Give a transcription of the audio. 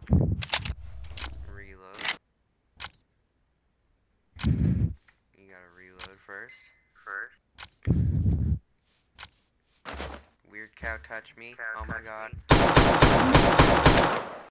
Reload. You gotta reload first. Weird cow touch me. Oh my god.